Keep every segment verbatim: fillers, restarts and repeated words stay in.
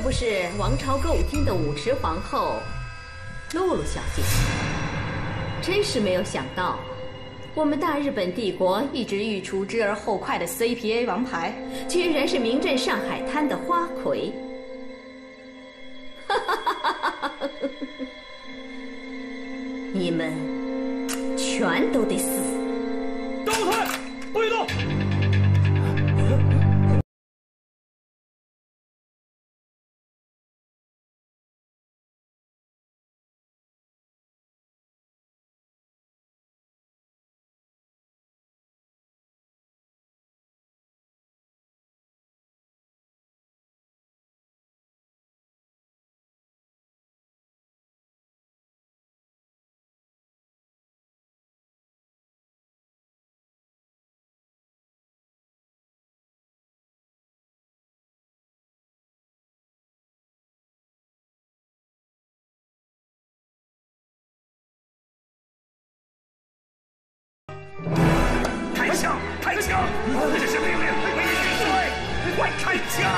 不是王朝歌舞厅的舞池皇后露露小姐？真是没有想到，我们大日本帝国一直欲除之而后快的 C P A 王牌，居然是名震上海滩的花魁。你们全都得死！ 倒退，不许动！ 开枪！开枪！这是命令，没人之位，快开枪！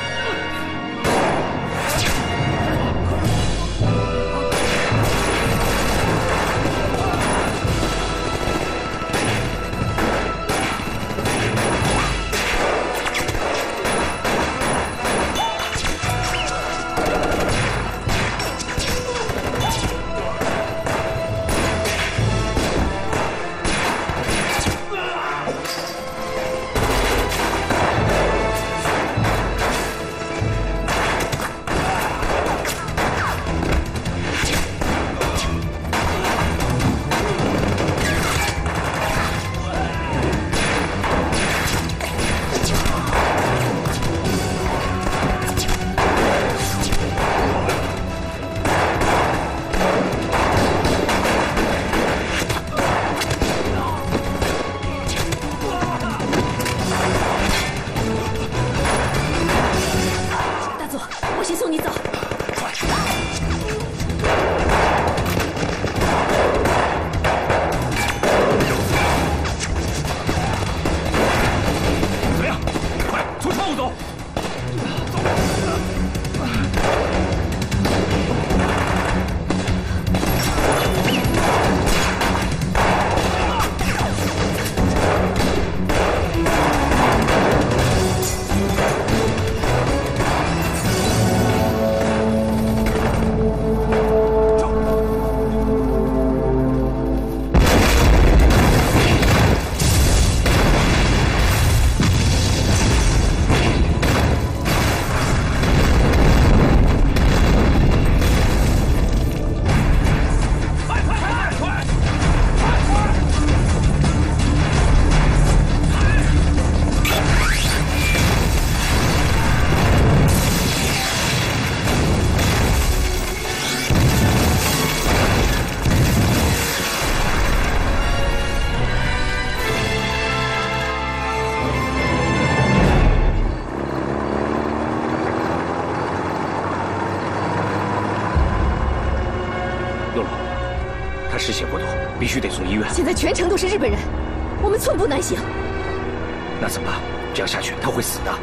他失血过多，必须得送医院。 现在全城都是日本人，我们寸步难行。 那怎么办？这样下去他会死的。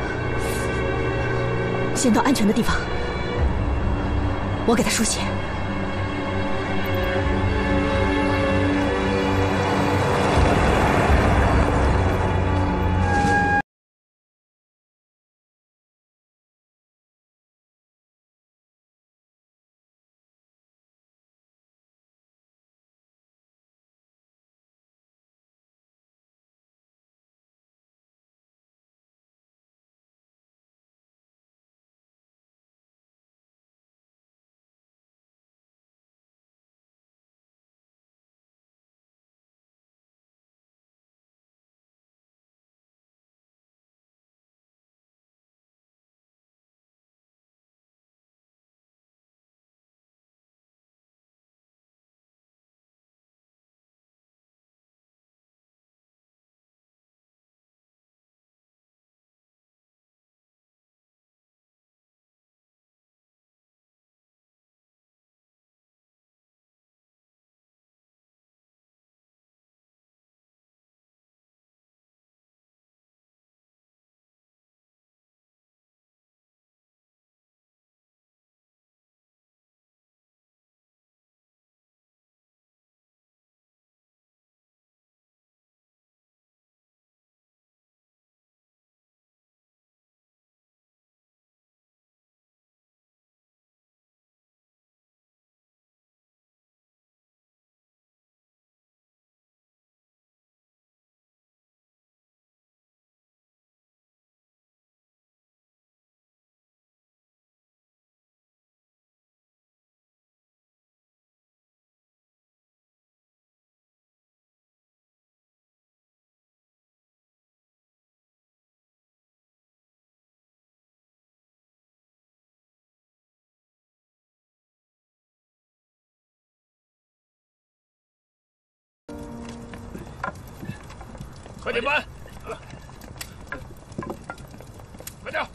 先到安全的地方，我给他输血。 快点搬！快点！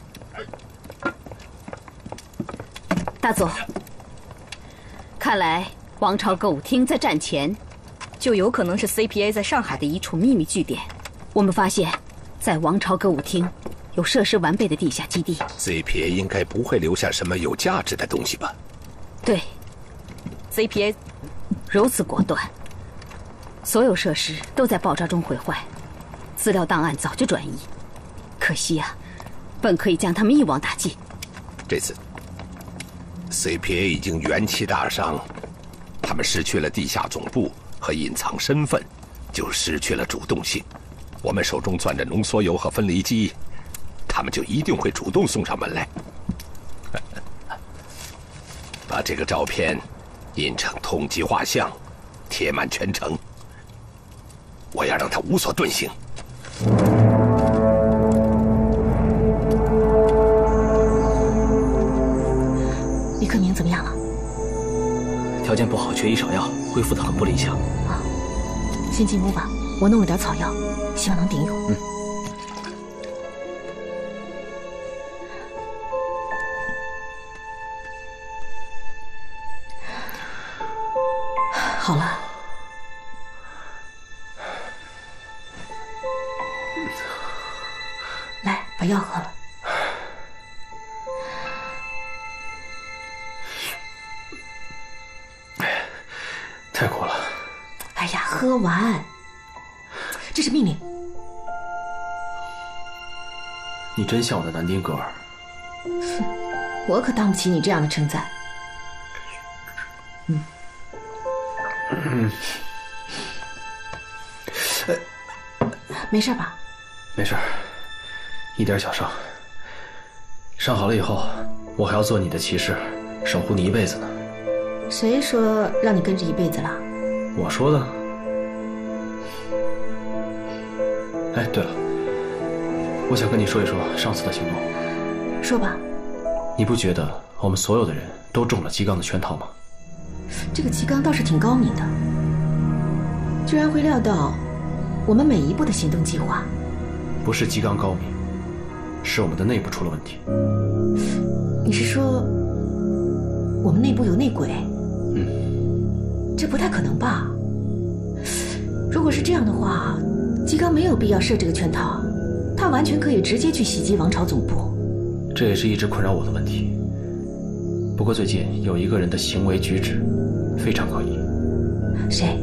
大佐，看来王朝歌舞厅在战前就有可能是 C P A 在上海的一处秘密据点。 我们发现，在王朝歌舞厅有设施完备的地下基地。 C P A 应该不会留下什么有价值的东西吧？ 对 ，C P A 如此果断，所有设施都在爆炸中毁坏，资料档案早就转移。可惜啊，本可以将他们一网打尽。 这次 C P A 已经元气大伤，他们失去了地下总部和隐藏身份，就失去了主动性。我们手中攥着浓缩铀和分离机，他们就一定会主动送上门来。把这个照片印成通缉画像，贴满全城。我要让他无所遁形。 李克明怎么样了？ 条件不好，缺医少药，恢复的很不理想。 啊，先进屋吧，我弄了点草药，希望能顶用。 嗯。 好了。来，把药喝了。 太苦了。 哎呀，喝完，这是命令。 你真像我的南丁格尔。 哼，我可当不起你这样的称赞。嗯。嗯。没事吧？ 没事，一点小伤。伤好了以后，我还要做你的骑士，守护你一辈子呢。 谁说让你跟着一辈子了？ 我说的。哎，对了，我想跟你说一说上次的行动。 说吧。 你不觉得我们所有的人都中了吉冈的圈套吗？ 这个吉冈倒是挺高明的，居然会料到我们每一步的行动计划。 不是吉冈高明，是我们的内部出了问题。 你是说我们内部有内鬼？ 嗯， 这不太可能吧？如果是这样的话，吉冈没有必要设这个圈套，他完全可以直接去袭击王朝总部。 这也是一直困扰我的问题。不过最近有一个人的行为举止非常可疑。 谁？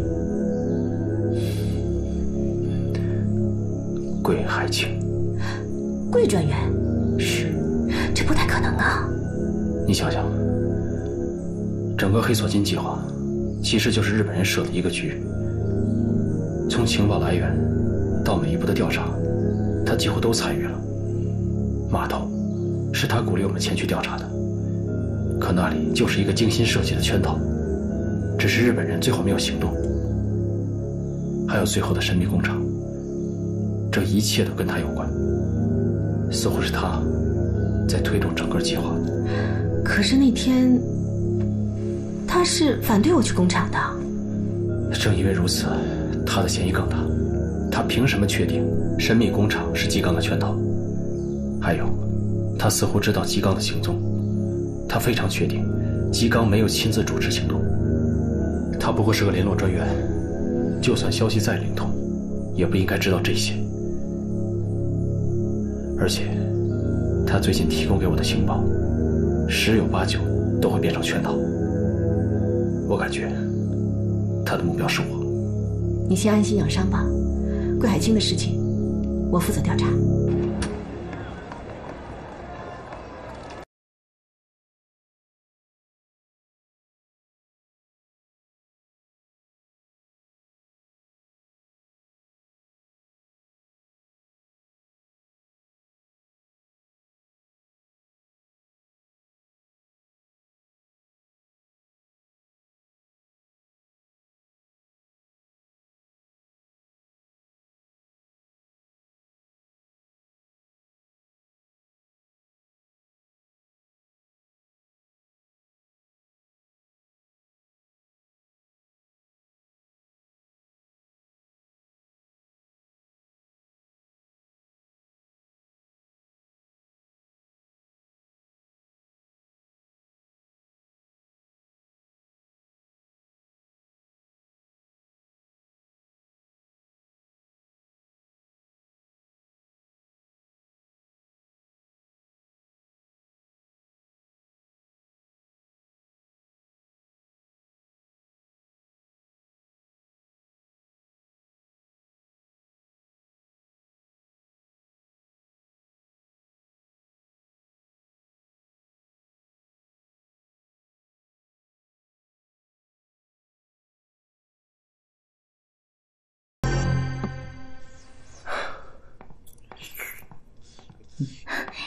桂海清。 桂专员？ 是。 这不太可能啊！ 你想想，整个黑索金计划其实就是日本人设的一个局，从情报来源到每一步的调查，他几乎都参与了。码头是他鼓励我们前去调查的，可那里就是一个精心设计的圈套，只是日本人最后没有行动。还有最后的神秘工厂，这一切都跟他有关，似乎是他在推动整个计划。 可是那天他是反对我去工厂的。 正因为如此，他的嫌疑更大。他凭什么确定神秘工厂是吉冈的圈套？还有，他似乎知道吉冈的行踪，他非常确定吉冈没有亲自主持行动。他不过是个联络专员，就算消息再灵通，也不应该知道这些。而且他最近提供给我的情报，十有八九都会变成圈套。我感觉他的目标是我。 你先安心养伤吧，桂海清的事情我负责调查。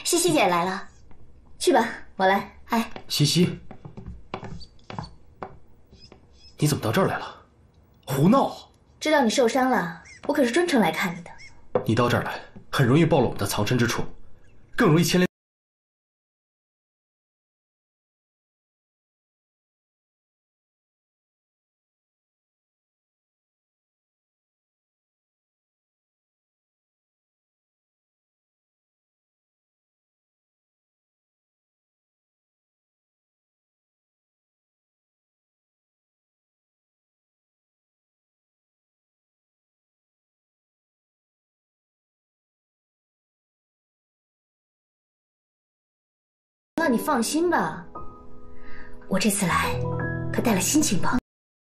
西西姐来了，去吧，我来。哎， 西西，你怎么到这儿来了？胡闹！ 知道你受伤了，我可是专程来看你的。 你到这儿来，很容易暴露我们的藏身之处，更容易牵连。 那你放心吧，我这次来可带了新情报。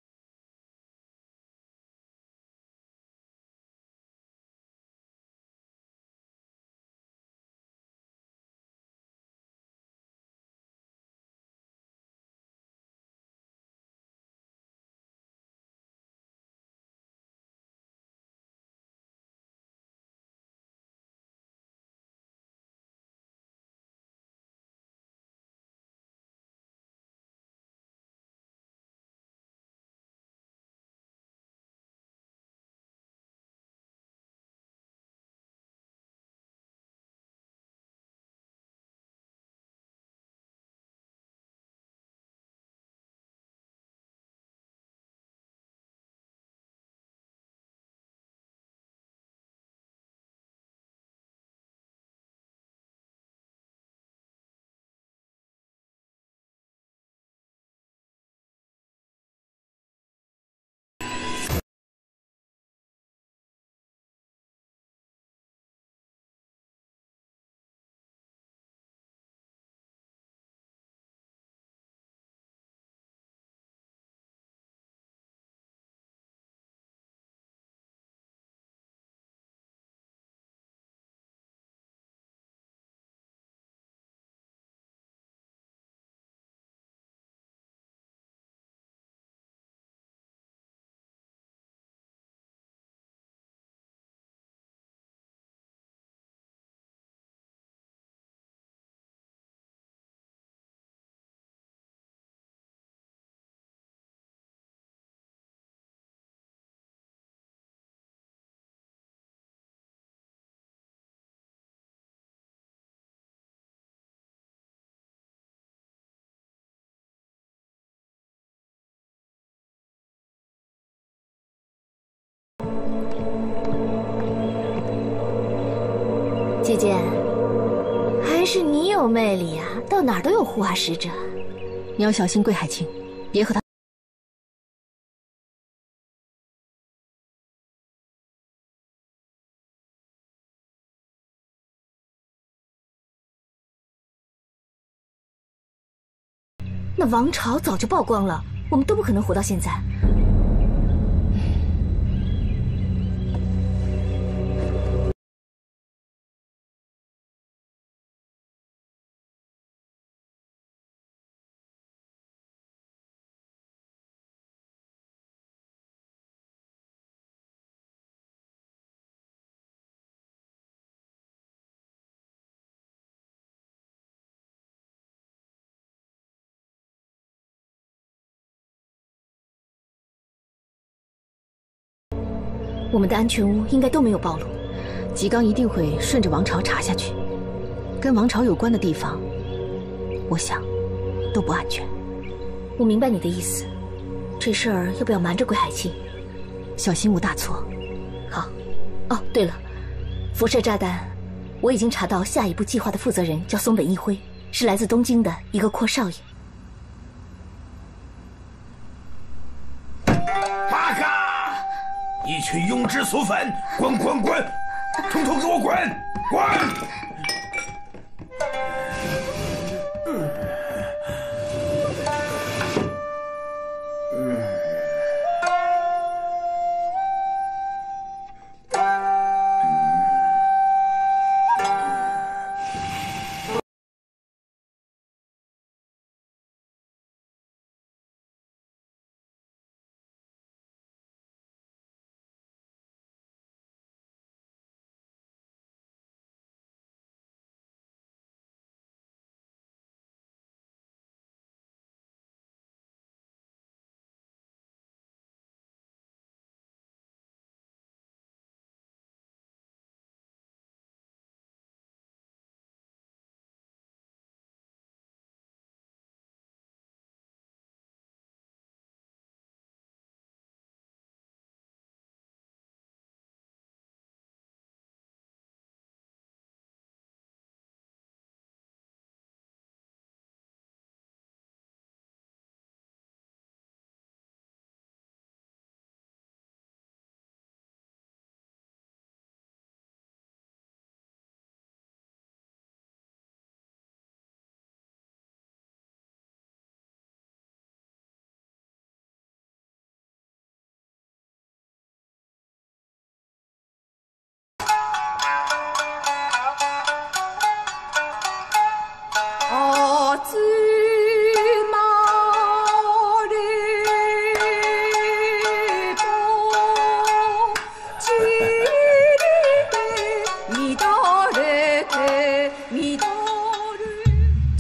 姐姐，还是你有魅力呀、啊，到哪儿都有护花使者。 你要小心桂海清，别和他。 那王朝早就曝光了，我们都不可能活到现在。我们的安全屋应该都没有暴露， 吉刚一定会顺着王朝查下去，跟王朝有关的地方，我想都不安全。 我明白你的意思，这事儿要不要瞒着桂海清？ 小心无大错。 好。哦，对了，辐射炸弹，我已经查到下一步计划的负责人叫松本一辉，是来自东京的一个阔少爷。 巴卡！一群庸脂俗粉，滚滚滚，统统给我滚！滚！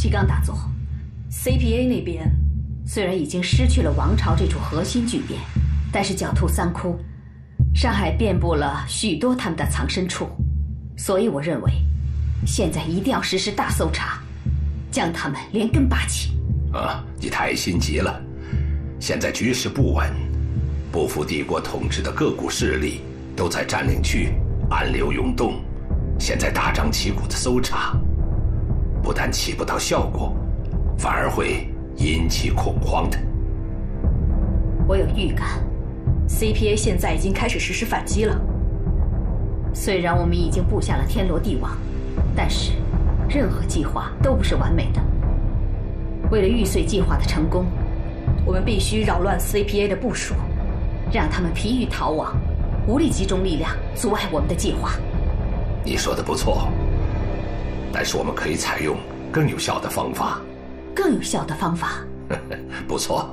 吉冈大佐 ，C P A 那边虽然已经失去了王朝这处核心据点，但是狡兔三窟，上海遍布了许多他们的藏身处，所以我认为，现在一定要实施大搜查，将他们连根拔起。 啊，你太心急了，现在局势不稳，不服帝国统治的各股势力都在占领区暗流涌动，现在大张旗鼓的搜查，不但起不到效果，反而会引起恐慌的。 我有预感 ，C P A 现在已经开始实施反击了。虽然我们已经布下了天罗地网，但是任何计划都不是完美的。为了玉碎计划的成功，我们必须扰乱 C P A 的部署，让他们疲于逃亡，无力集中力量阻碍我们的计划。 你说的不错，但是我们可以采用更有效的方法。 更有效的方法？ 不错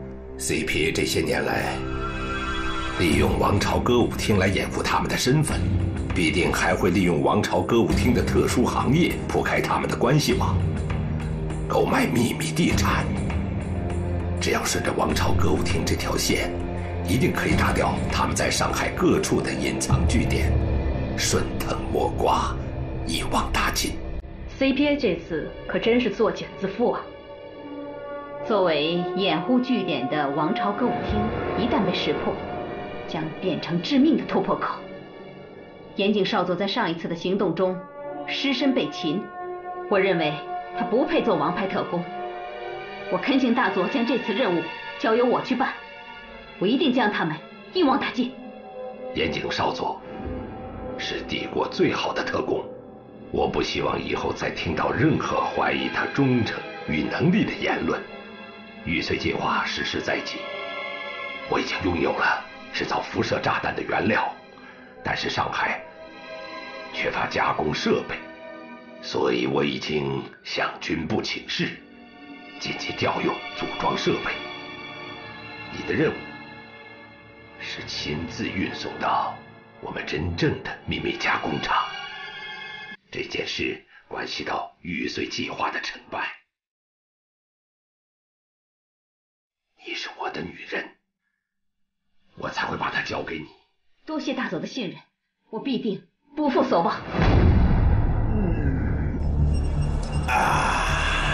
，C P A 这些年来利用王朝歌舞厅来掩护他们的身份，必定还会利用王朝歌舞厅的特殊行业铺开他们的关系网，购买秘密地产。只要顺着王朝歌舞厅这条线，一定可以打掉他们在上海各处的隐藏据点，顺藤摸瓜，一网打尽。 C P A 这次可真是作茧自缚啊！作为掩护据点的王朝歌舞厅，一旦被识破，将变成致命的突破口。岩井少佐在上一次的行动中失身被擒，我认为他不配做王牌特工。我恳请大佐将这次任务交由我去办，我一定将他们一网打尽。 岩井少佐是帝国最好的特工，我不希望以后再听到任何怀疑他忠诚与能力的言论。玉碎计划实施在即，我已经拥有了制造辐射炸弹的原料，但是上海缺乏加工设备，所以我已经向军部请示，紧急调用组装设备。你的任务是亲自运送到我们真正的秘密加工厂。这件事关系到玉碎计划的成败。你是我的女人，我才会把它交给你。 多谢大佐的信任，我必定不负所望。 啊！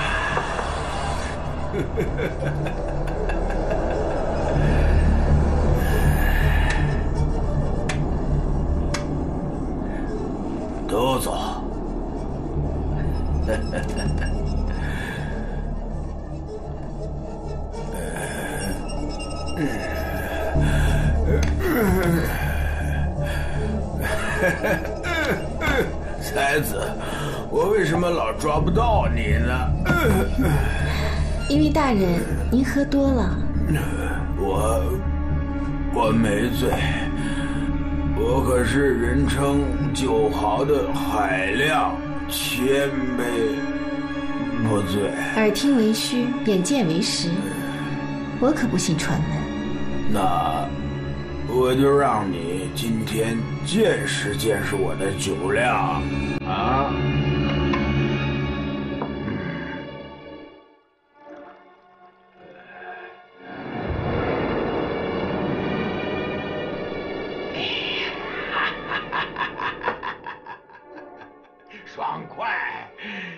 都走。才子，我为什么老抓不到你呢？ 因为大人您喝多了。 我我没醉，我可是人称酒豪的海量，千杯不醉。 耳听为虚，眼见为实，我可不信传闻。 那我就让你今天见识见识我的酒量啊！爽快！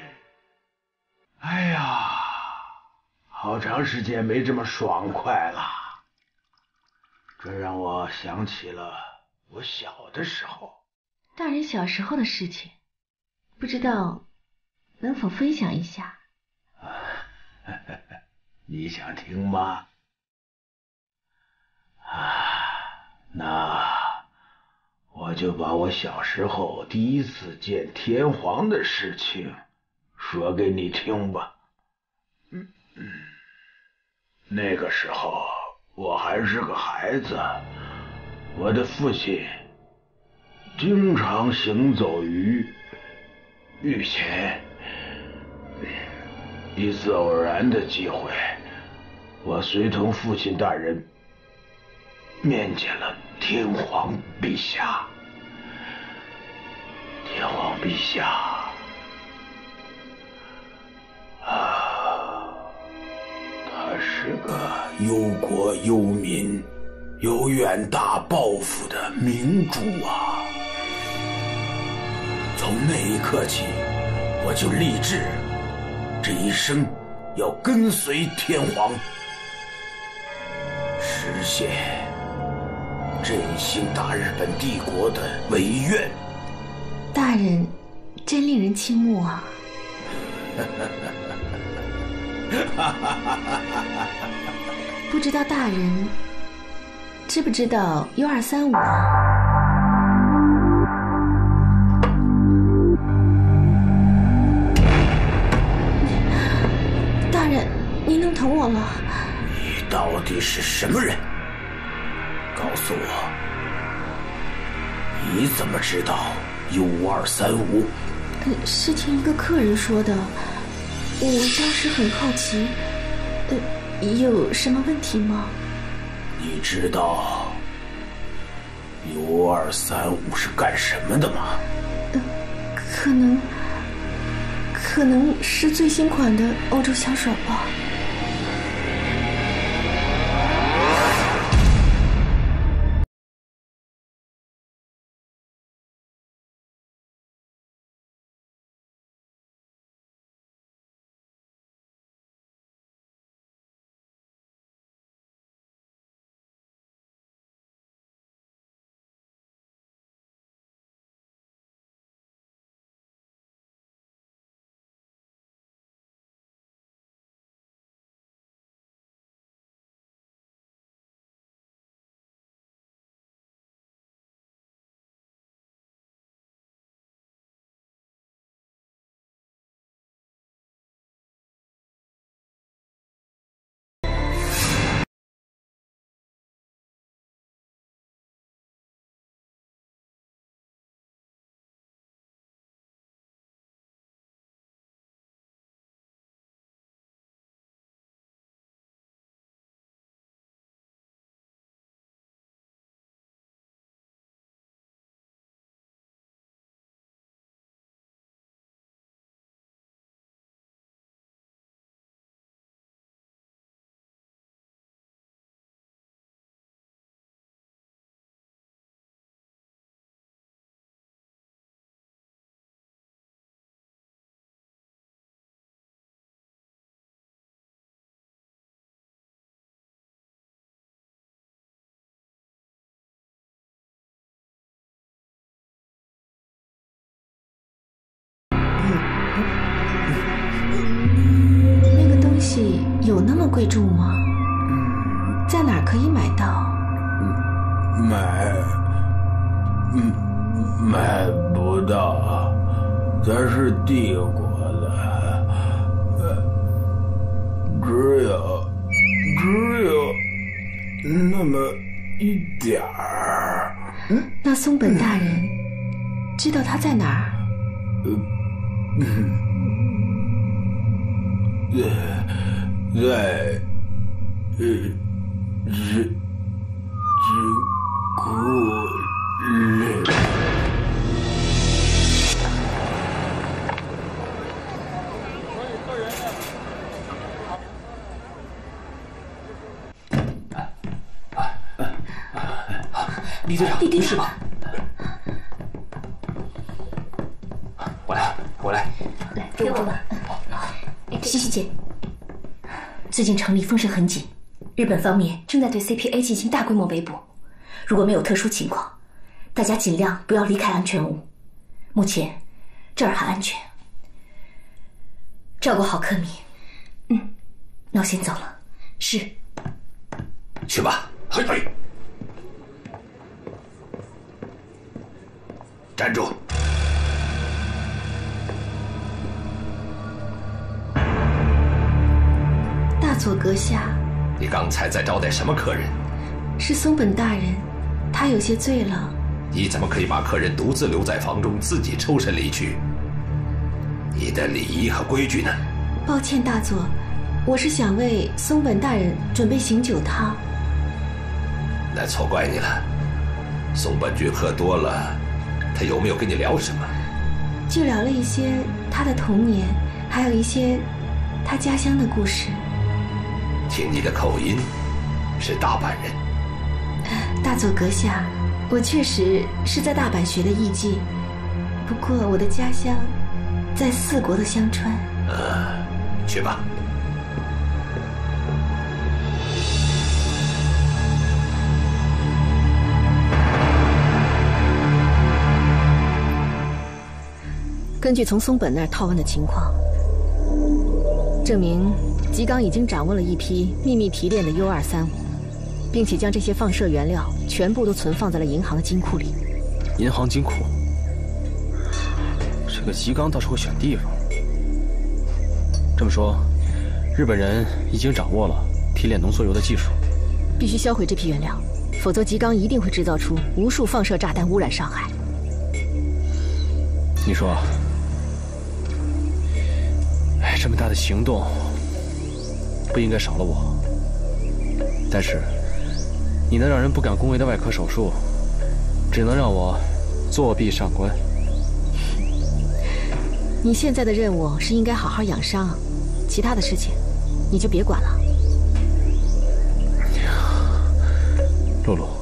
哎呀，好长时间没这么爽快了。这让我想起了我小的时候。 大人小时候的事情，不知道能否分享一下？ 你想听吗？啊，那我就把我小时候第一次见天皇的事情说给你听吧。嗯嗯，那个时候我还是个孩子，我的父亲经常行走于御前。一次偶然的机会，我随同父亲大人面见了天皇陛下。天皇陛下啊， 忧国忧民、有远大抱负的明珠啊！从那一刻起，我就立志，这一生要跟随天皇，实现振兴大日本帝国的伟愿。 大人真令人倾慕啊！不知道大人知不知道 U 二三五啊？大人，您弄疼我了。 你到底是什么人？告诉我，你怎么知道 U 二三五？ 是听一个客人说的。我当时很好奇，呃，有什么问题吗？ 你知道 U 二三五是干什么的吗？ 呃，可能，可能是最新款的欧洲香水吧。那个东西有那么贵重吗？在哪儿可以买到？ 买，嗯，买不到，咱是帝国的，呃，只有，只有那么一点儿。 那松本大人、嗯、知道他在哪儿？ 呃，在在呃这这库里。 李队长， 李队长，是吧？我来，我来。 来，给我吧。西西姐，最近城里风声很紧，日本方面正在对 C P A 进行大规模围捕。如果没有特殊情况，大家尽量不要离开安全屋。目前这儿还安全，照顾好柯米。嗯，那我先走了。是。 去吧。 嘿嘿。 站住！ 大佐阁下， 你刚才在招待什么客人？ 是松本大人，他有些醉了。 你怎么可以把客人独自留在房中，自己抽身离去？你的礼仪和规矩呢？ 抱歉，大佐，我是想为松本大人准备醒酒汤。 那错怪你了。松本君喝多了。他有没有跟你聊什么？ 就聊了一些他的童年，还有一些他家乡的故事。 听你的口音， 是大阪人。 大佐阁下，我确实是在大阪学的艺伎，不过我的家乡在四国的香川。 呃，去吧。 根据从松本那儿套问的情况，证明吉冈已经掌握了一批秘密提炼的 U 二三五，并且将这些放射原料全部都存放在了银行的金库里。 银行金库，这个吉冈倒是会选地方。这么说，日本人已经掌握了提炼浓缩铀的技术， 必须销毁这批原料，否则吉冈一定会制造出无数放射炸弹污染上海。 你说，哎，这么大的行动不应该少了我，但是你能让人不敢恭维的外科手术，只能让我作弊上官。 你现在的任务是应该好好养伤，其他的事情你就别管了。 露露，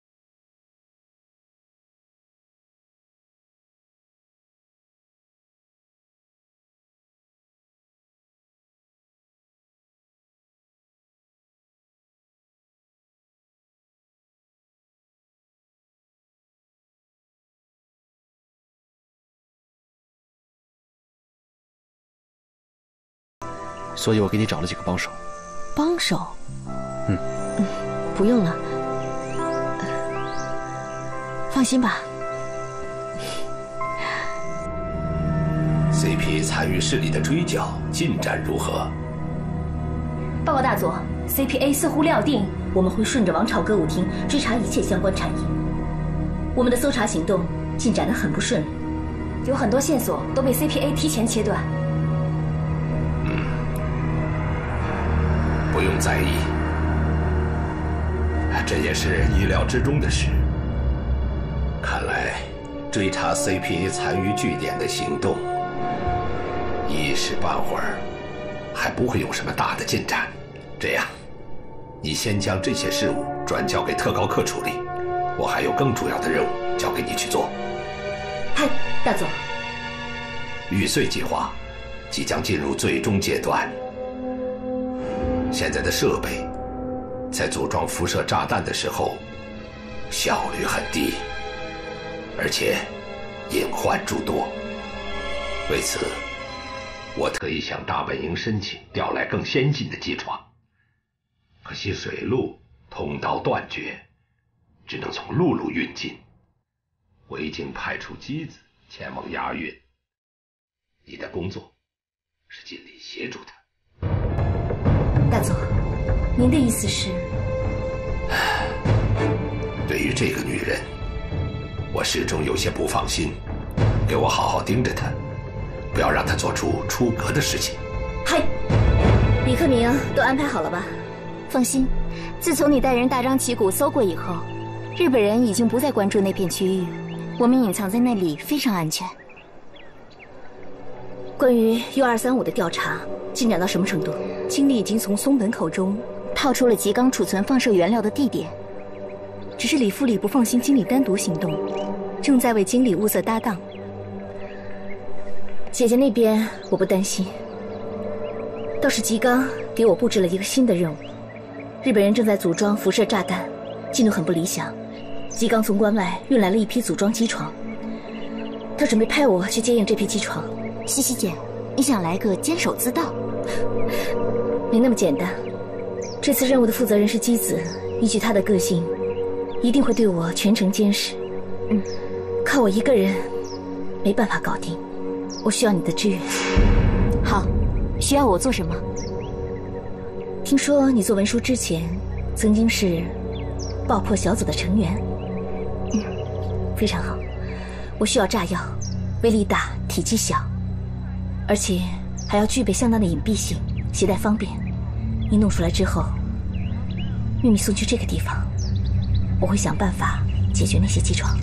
所以我给你找了几个帮手。 帮手？ 嗯， 嗯不用了，放心吧。 C P A 参与势力的追剿进展如何？ 报告大佐 ，C P A 似乎料定我们会顺着王朝歌舞厅追查一切相关产业。我们的搜查行动进展得很不顺利，有很多线索都被 C P A 提前切断。 不用在意，这也是意料之中的事。看来追查 C P A 残余据点的行动，一时半会儿还不会有什么大的进展。这样，你先将这些事务转交给特高课处理，我还有更主要的任务交给你去做。 嗨，大佐。 玉碎计划即将进入最终阶段。现在的设备在组装辐射炸弹的时候效率很低，而且隐患诸多。为此，我特意向大本营申请调来更先进的机床，可惜水路通道断绝，只能从陆路运进。我已经派出机子前往押运，你的工作是尽力协助他。 大佐，您的意思是？ 对于这个女人，我始终有些不放心，给我好好盯着她，不要让她做出出格的事情。 嗨，李克明都安排好了吧？ 放心，自从你带人大张旗鼓搜过以后，日本人已经不再关注那片区域，我们隐藏在那里非常安全。 关于 U 二三五的调查进展到什么程度？ 经理已经从松本口中套出了吉冈储存放射原料的地点，只是李副理不放心经理单独行动，正在为经理物色搭档。 姐姐那边我不担心，倒是吉冈给我布置了一个新的任务。日本人正在组装辐射炸弹，进度很不理想。吉冈从关外运来了一批组装机床，他准备派我去接应这批机床。 西西姐，你想来个监守自盗？ 没那么简单。这次任务的负责人是姬子，依据他的个性，一定会对我全程监视。嗯，靠我一个人没办法搞定，我需要你的支援。 好，需要我做什么？ 听说你做文书之前，曾经是爆破小组的成员。嗯，非常好。我需要炸药，威力大，体积小，而且还要具备相当的隐蔽性，携带方便。你弄出来之后，秘密送去这个地方，我会想办法解决那些机床。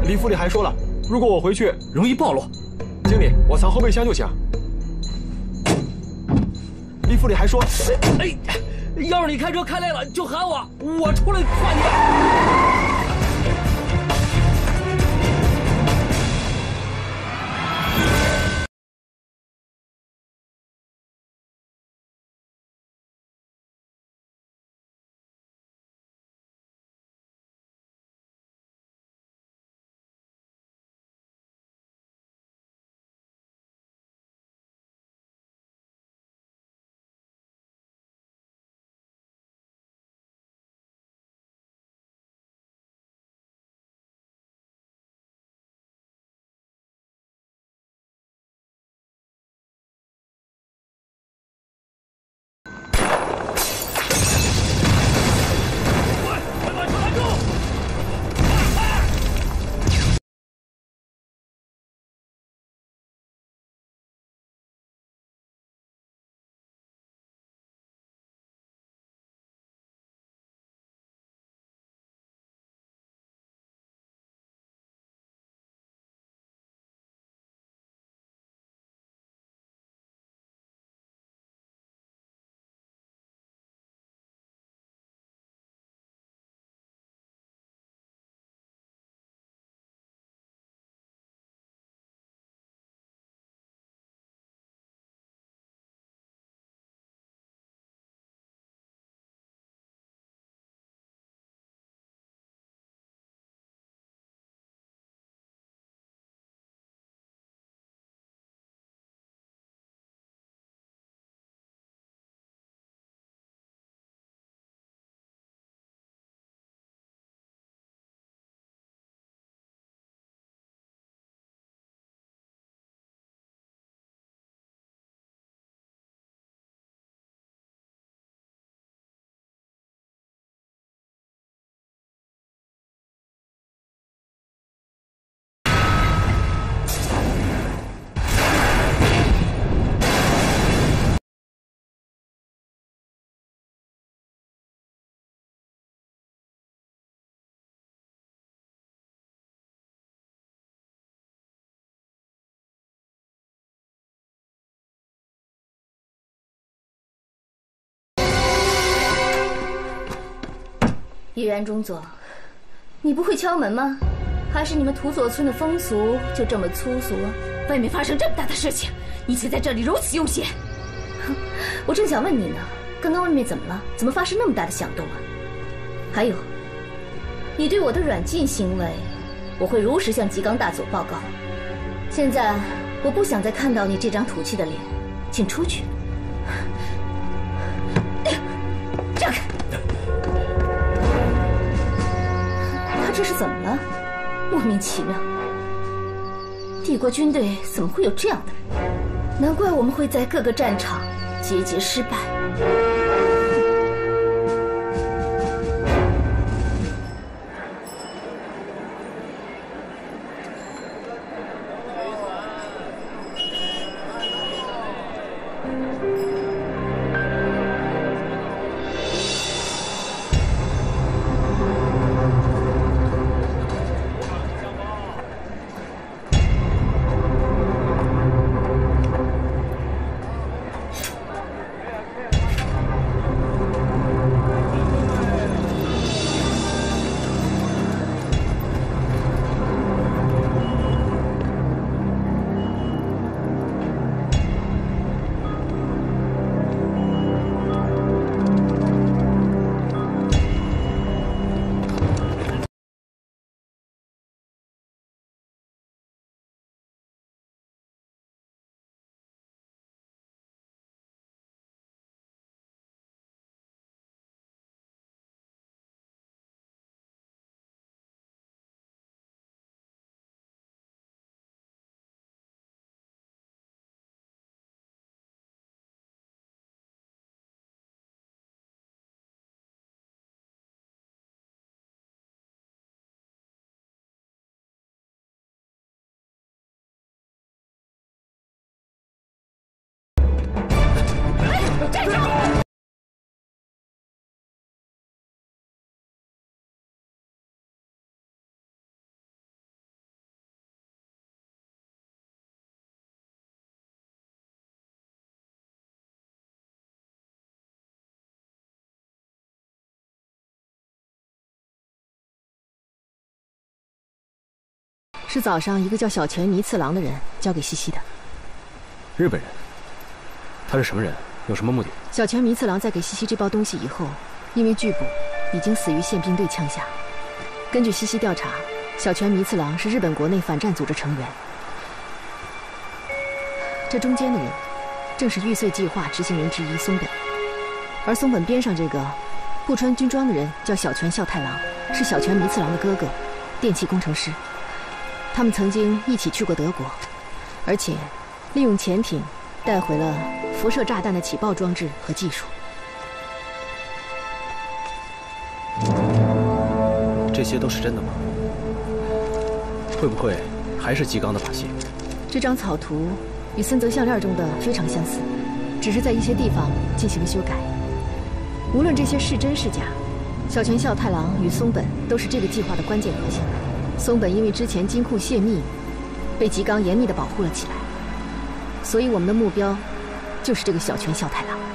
李副理还说了，如果我回去容易暴露，经理，我藏后备箱就行。李副理还说， 哎，要是你开车开累了就喊我，我出来换你。 叶元中佐，你不会敲门吗？还是你们土佐村的风俗就这么粗俗啊？ 外面发生这么大的事情，你却在这里如此悠闲。 哼，我正想问你呢，刚刚外面怎么了？怎么发生那么大的响动啊？还有，你对我的软禁行为，我会如实向吉冈大佐报告。现在我不想再看到你这张土气的脸，请出去。让开！他这是怎么了？莫名其妙。帝国军队怎么会有这样的人？难怪我们会在各个战场节节失败。 是早上一个叫小泉弥次郎的人交给西西的。 日本人？他是什么人？有什么目的？ 小泉弥次郎在给西西这包东西以后，因为拒捕，已经死于宪兵队枪下。根据西西调查，小泉弥次郎是日本国内反战组织成员。这中间的人，正是玉碎计划执行人之一松本。而松本边上这个不穿军装的人叫小泉孝太郎，是小泉弥次郎的哥哥，电气工程师。他们曾经一起去过德国，而且利用潜艇带回了辐射炸弹的起爆装置和技术。 这些都是真的吗？会不会还是吉冈的把戏？ 这张草图与森泽项链中的非常相似，只是在一些地方进行了修改。无论这些是真是假，小泉孝太郎与松本都是这个计划的关键核心。松本因为之前金库泄密，被吉冈严密地保护了起来，所以我们的目标就是这个小泉孝太郎。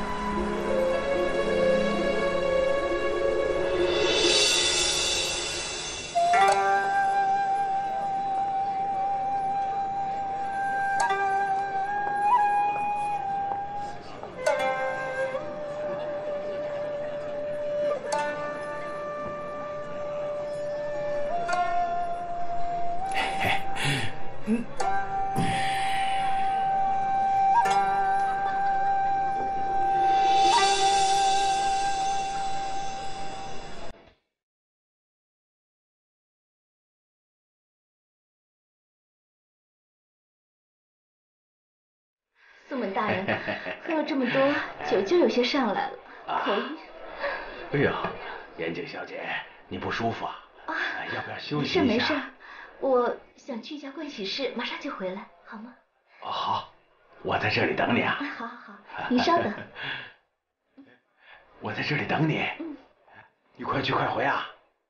松本大人喝了这么多酒，就有些上来了，口音。 哎呀，岩井小姐，你不舒服啊？啊，要不要休息一下？ 没事没事，我想去一下盥洗室，马上就回来，好吗？ 哦，好，我在这里等你啊。 好好好，你稍等。 我在这里等你。嗯，你快去快回啊。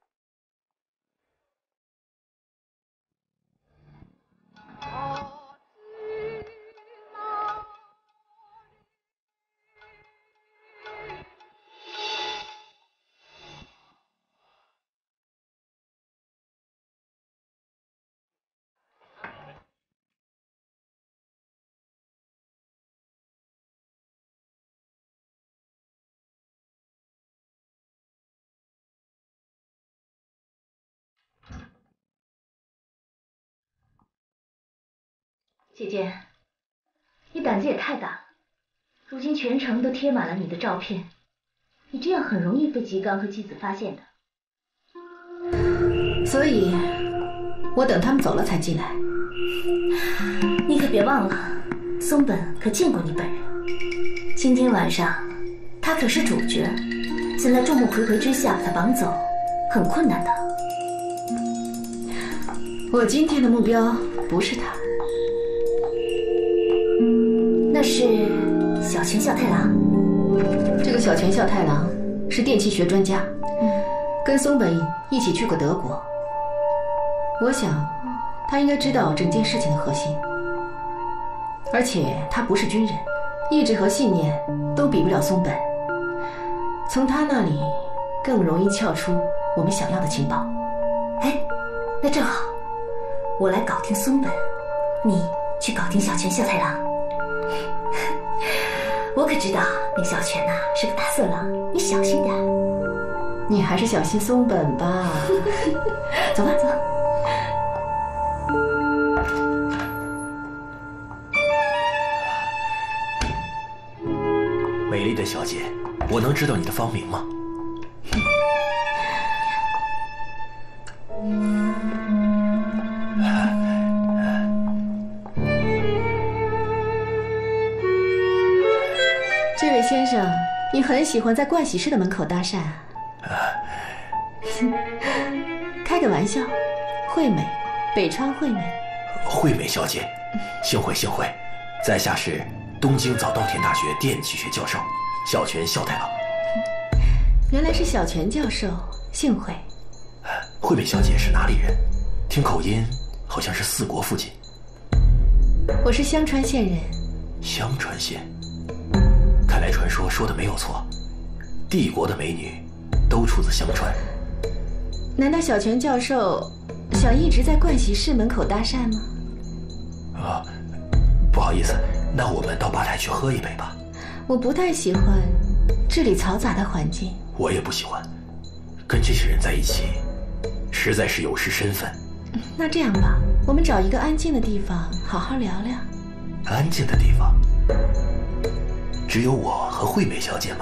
姐姐，你胆子也太大了！如今全城都贴满了你的照片，你这样很容易被吉冈和纪子发现的。 所以，我等他们走了才进来。 你可别忘了，松本可见过你本人。今天晚上，他可是主角，现在众目睽睽之下把他绑走，很困难的。 我今天的目标不是他。 那是小泉孝太郎。 这个小泉孝太郎是电气学专家，嗯，跟松本一起去过德国。我想，他应该知道整件事情的核心。而且他不是军人，意志和信念都比不了松本。从他那里更容易撬出我们想要的情报。 哎，那正好，我来搞定松本，你去搞定小泉孝太郎。我可知道那小泉呐、啊、是个大色狼，你小心点。 你还是小心松本吧。走吧，走。 美丽的小姐，我能知道你的芳名吗？ 这位先生，你很喜欢在盥洗室的门口搭讪啊？开个玩笑，惠美，北川惠美。 惠美小姐，幸会幸会，在下是东京早稻田大学电气学教授小泉孝太郎。 原来是小泉教授，幸会。 惠美小姐是哪里人？听口音好像是四国附近。 我是香川县人。 香川县，看来传说说的没有错，帝国的美女都出自香川。 难道小泉教授想一直在盥洗室门口搭讪吗？ 啊，不好意思，那我们到吧台去喝一杯吧。 我不太喜欢这里嘈杂的环境。 我也不喜欢，跟这些人在一起，实在是有失身份。 那这样吧，我们找一个安静的地方好好聊聊。 安静的地方？只有我和惠美小姐吗？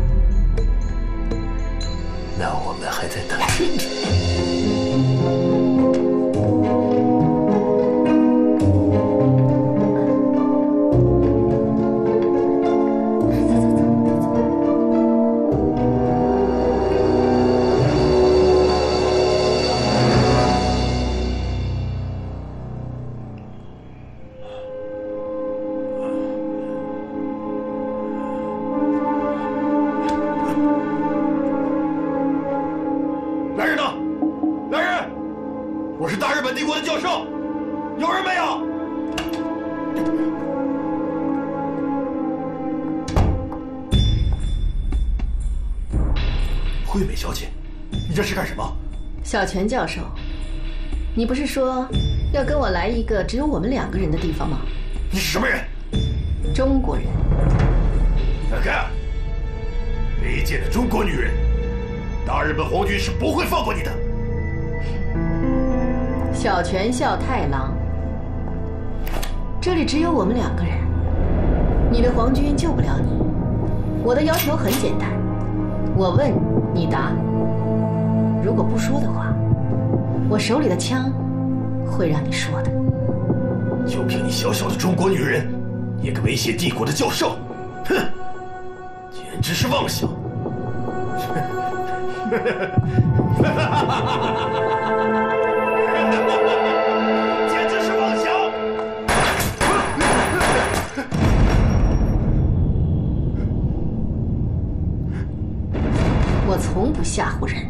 那我们还在等什么？ 惠美小姐，你这是干什么？小泉教授，你不是说要跟我来一个只有我们两个人的地方吗？ 你是什么人？ 中国人。 看看，卑贱的中国女人，大日本皇军是不会放过你的。 小泉孝太郎，这里只有我们两个人，你的皇军救不了你。我的要求很简单，我问你答，如果不说的话，我手里的枪会让你说的。 就凭你小小的中国女人，也敢威胁帝国的教授，哼，简直是妄想！简直是妄想！ 我从不吓唬人。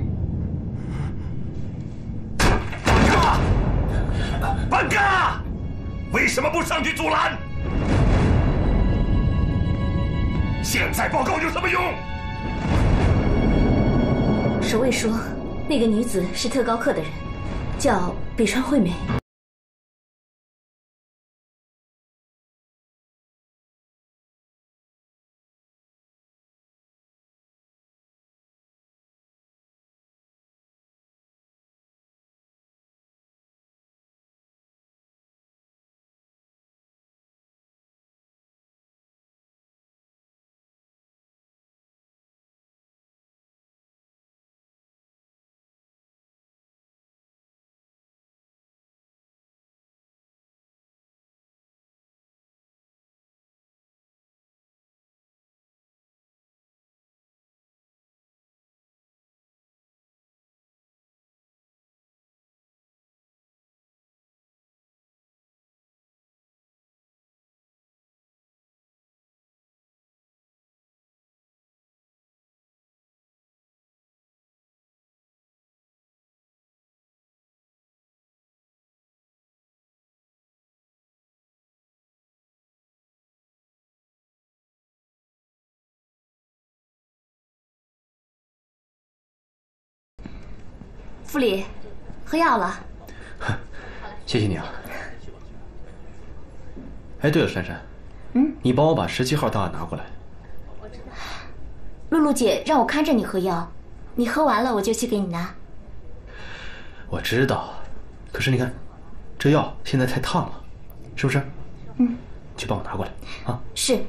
班嘎，为什么不上去阻拦？现在报告有什么用？ 守卫说，那个女子是特高课的人，叫北川惠美。副理，喝药了。 谢谢你啊。哎，对了，珊珊， 嗯， 你帮我把十七号档案拿过来。 露露姐让我看着你喝药，你喝完了我就去给你拿。 我知道，可是你看，这药现在太烫了，是不是？ 嗯， 去帮我拿过来啊。 是。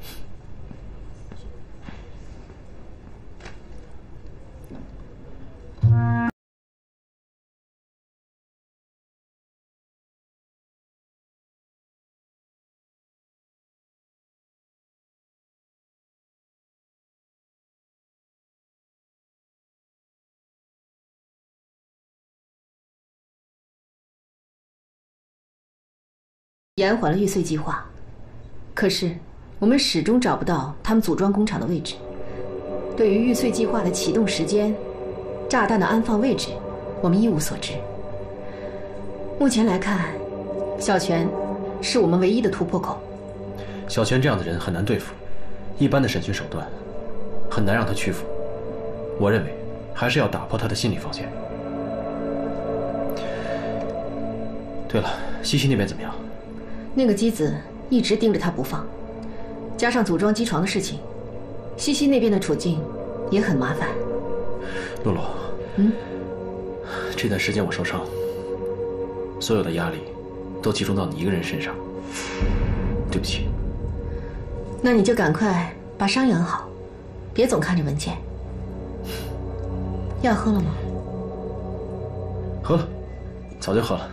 延缓了玉碎计划，可是我们始终找不到他们组装工厂的位置。对于玉碎计划的启动时间、炸弹的安放位置，我们一无所知。目前来看，小泉是我们唯一的突破口。 小泉这样的人很难对付，一般的审讯手段很难让他屈服。我认为还是要打破他的心理防线。 对了，西西那边怎么样？ 那个机子一直盯着他不放，加上组装机床的事情，西西那边的处境也很麻烦。 露露， 嗯， 这段时间我受伤，所有的压力都集中到你一个人身上，对不起。 那你就赶快把伤养好，别总看着文件。药喝了吗？ 喝了，早就喝了。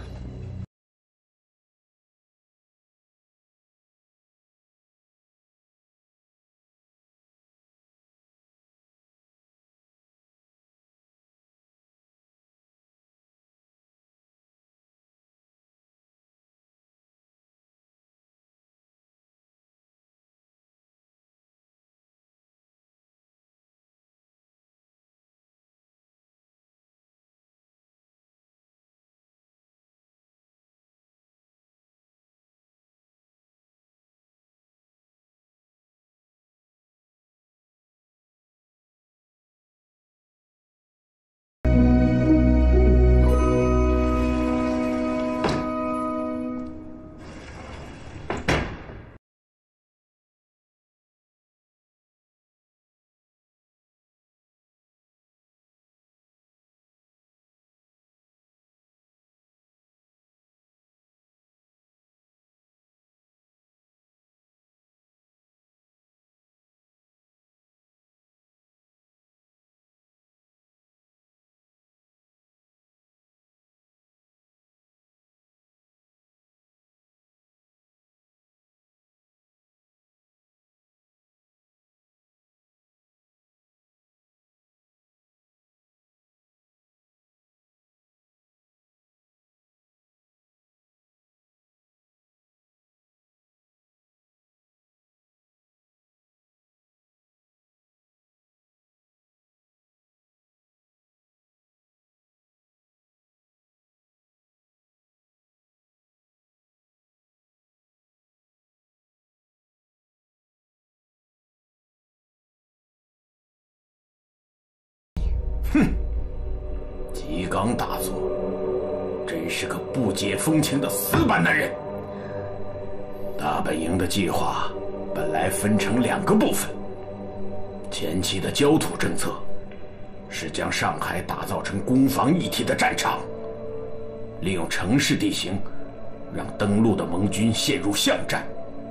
哼，吉冈大佐真是个不解风情的死板男人。大本营的计划本来分成两个部分，前期的焦土政策是将上海打造成攻防一体的战场，利用城市地形让登陆的盟军陷入巷战。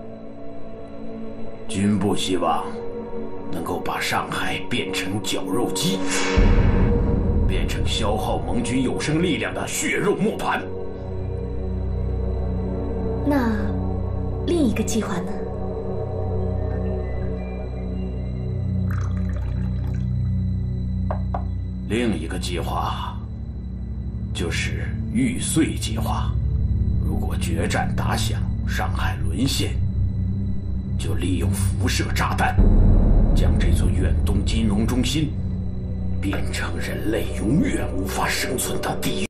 军部希望能够把上海变成绞肉机，变成消耗盟军有生力量的血肉磨盘。 那另一个计划呢？ 另一个计划就是玉碎计划。如果决战打响，上海沦陷，就利用辐射炸弹，将这座远东金融中心变成人类永远无法生存的地狱。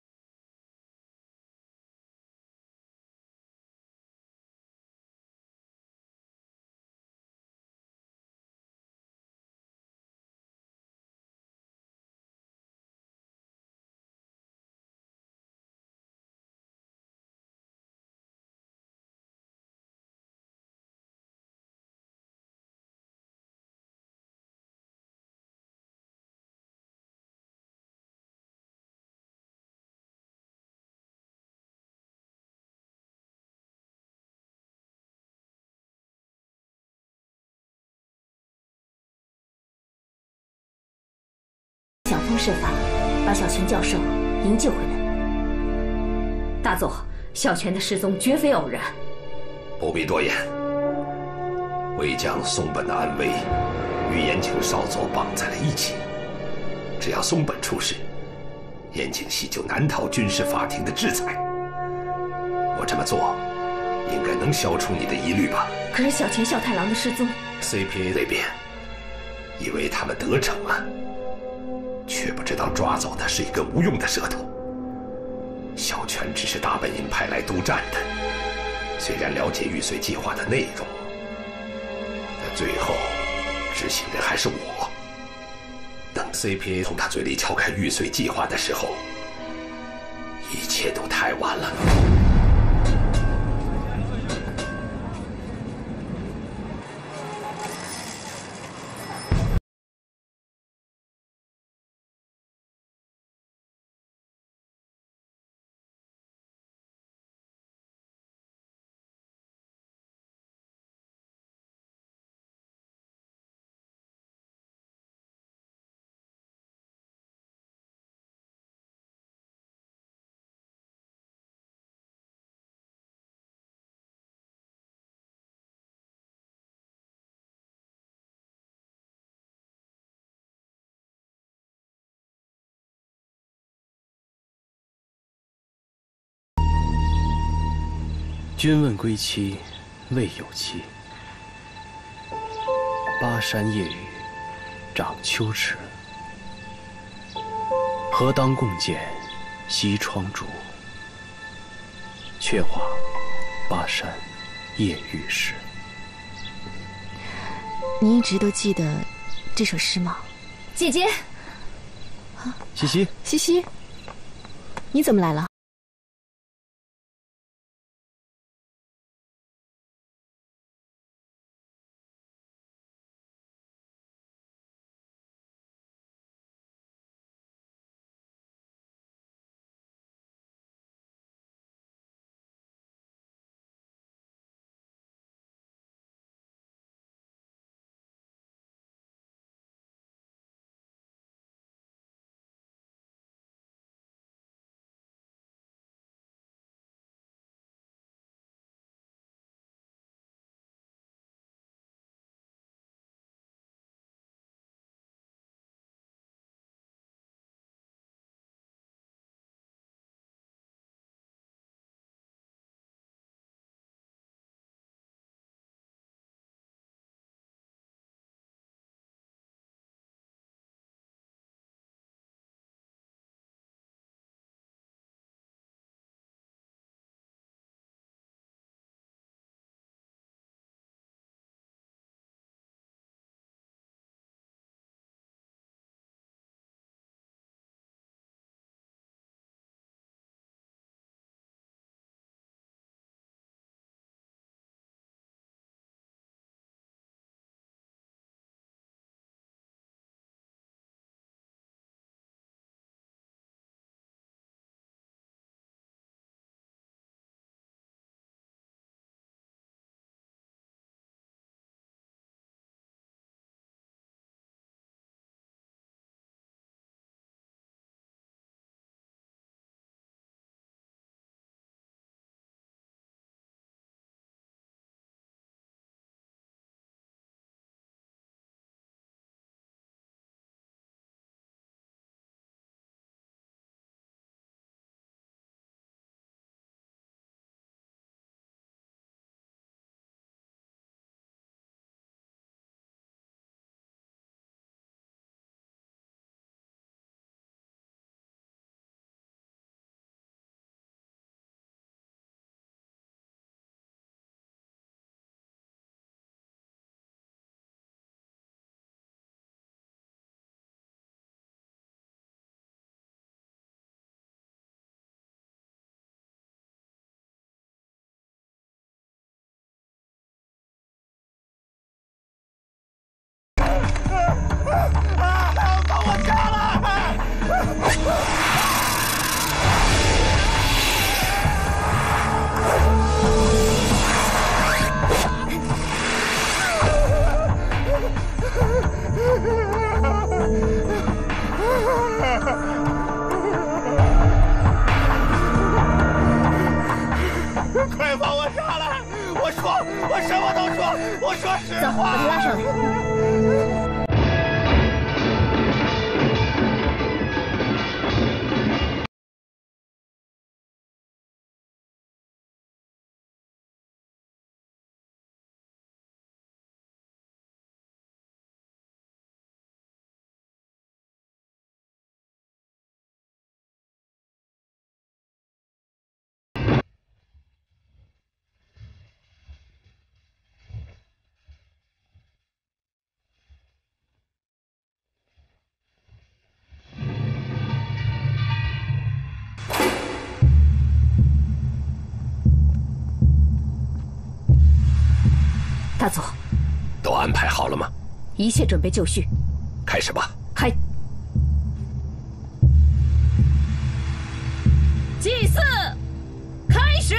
想方设法把小泉教授营救回来。 大佐，小泉的失踪绝非偶然。 不必多言，为将松本的安危与岩井少佐绑在了一起。只要松本出事，岩井系就难逃军事法庭的制裁。我这么做，应该能消除你的疑虑吧？ 可是小泉孝太郎的失踪 ，C P A 那边以为他们得逞了，却不知道抓走的是一个无用的舌头。小泉只是大本营派来督战的，虽然了解玉碎计划的内容，但最后执行人还是我。等 C P A 从他嘴里撬开玉碎计划的时候， 一切都太晚了。 君问归期，未有期。巴山夜雨，涨秋池。何当共剪西窗烛？却话巴山夜雨时。 你一直都记得这首诗吗？ 姐姐， 西西， 西西，你怎么来了？ 快放我下来！我说，我什么都说，我说实话。 走，把他拉上来。 大佐， 都安排好了吗？ 一切准备就绪， 开始吧。 开。祭祀开始。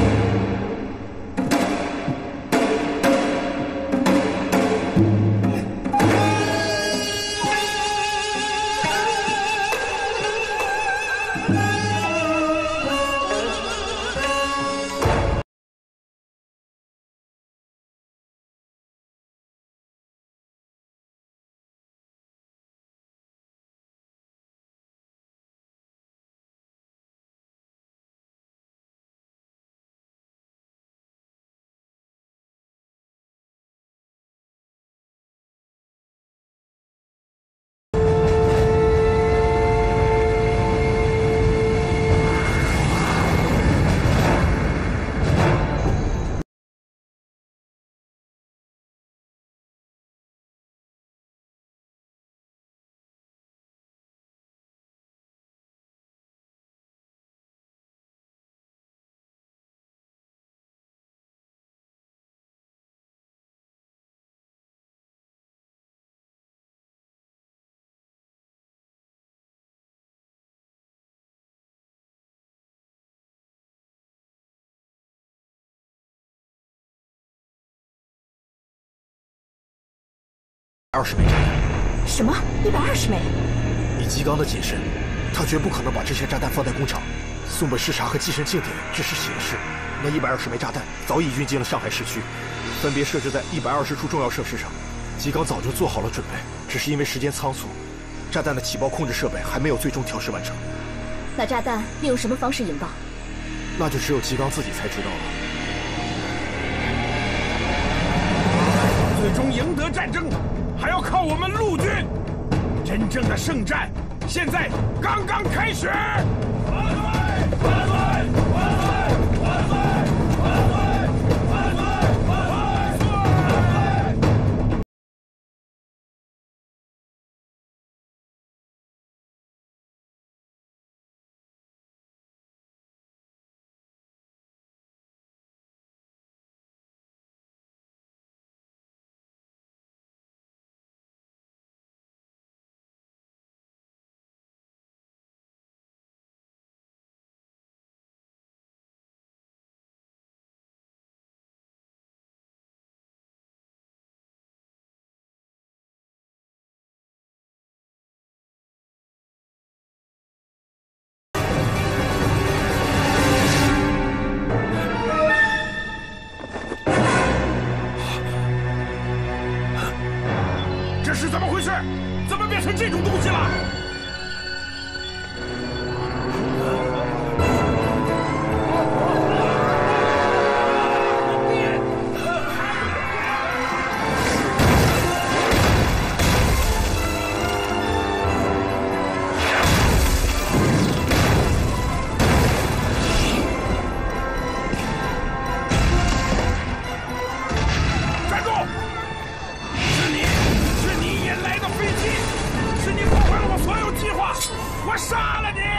二十枚炸弹。 什么？一百二十枚？ 以吉刚的谨慎，他绝不可能把这些炸弹放在工厂。松本视察和寄生庆典只是形式，那一百二十枚炸弹早已运进了上海市区，分别设置在一百二十处重要设施上。吉刚早就做好了准备，只是因为时间仓促，炸弹的起爆控制设备还没有最终调试完成。 那炸弹利用什么方式引爆？ 那就只有吉刚自己才知道了。 最终赢得战争，还要靠我们陆军。真正的圣战，现在刚刚开始。万岁！万岁！万岁！万岁！万岁！万岁！万岁！这是怎么回事？怎么变成这种东西了？站住！是你，是你引来的飞机，是你破坏了我所有计划，我杀了你！